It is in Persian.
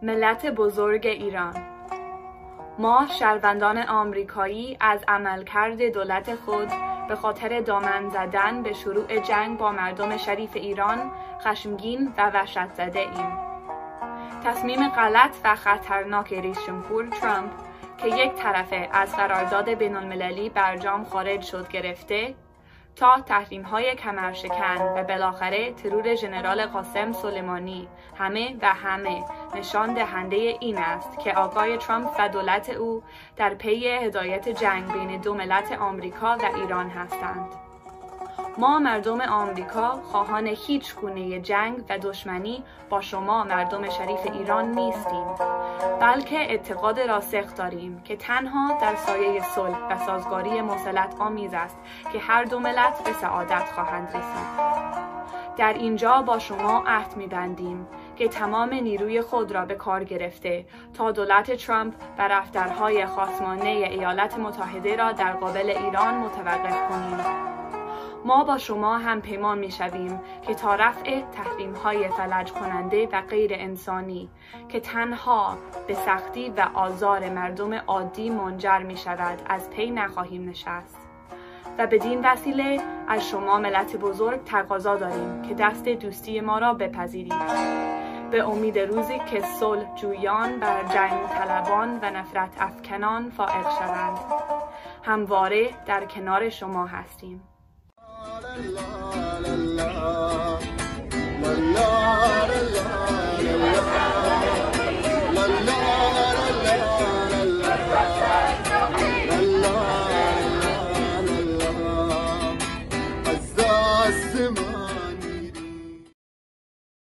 ملت بزرگ ایران، ما شهروندان آمریکایی از عملکرد دولت خود به خاطر دامن زدن به شروع جنگ با مردم شریف ایران خشمگین و وحشت زده ایم. تصمیم غلط و خطرناک رئیس جمهور ترامپ که یک طرفه از قرارداد بین‌المللی برجام خارج شد گرفته تا تحریم‌های کمرشکن و بالاخره ترور ژنرال قاسم سلیمانی همه نشان دهنده این است که آقای ترامپ و دولت او در پی هدایت جنگ بین دو ملت آمریکا و ایران هستند. ما مردم آمریکا خواهان هیچ گونه جنگ و دشمنی با شما مردم شریف ایران نیستیم، بلکه اعتقاد راسخ داریم که تنها در سایه صلح و سازگاری مصالحت آمیز است که هر دو ملت به سعادت خواهند رسید. در اینجا با شما عهد می‌بندیم که تمام نیروی خود را به کار گرفته تا دولت ترامپ و رفتارهای خصمانه ایالات متحده را در قبال ایران متوقف کنیم. ما با شما هم پیمان می‌شویم که تا رفع تحریم‌های فلج کننده و غیر انسانی که تنها به سختی و آزار مردم عادی منجر می‌شود از پی نخواهیم نشست و بدین وسیله از شما ملت بزرگ تقاضا داریم که دست دوستی ما را بپذیرید، به امید روزی که صلح جویان بر جنگ طلبان و نفرت افکنان فائق شوند. همواره در کنار شما هستیم. La la la la la la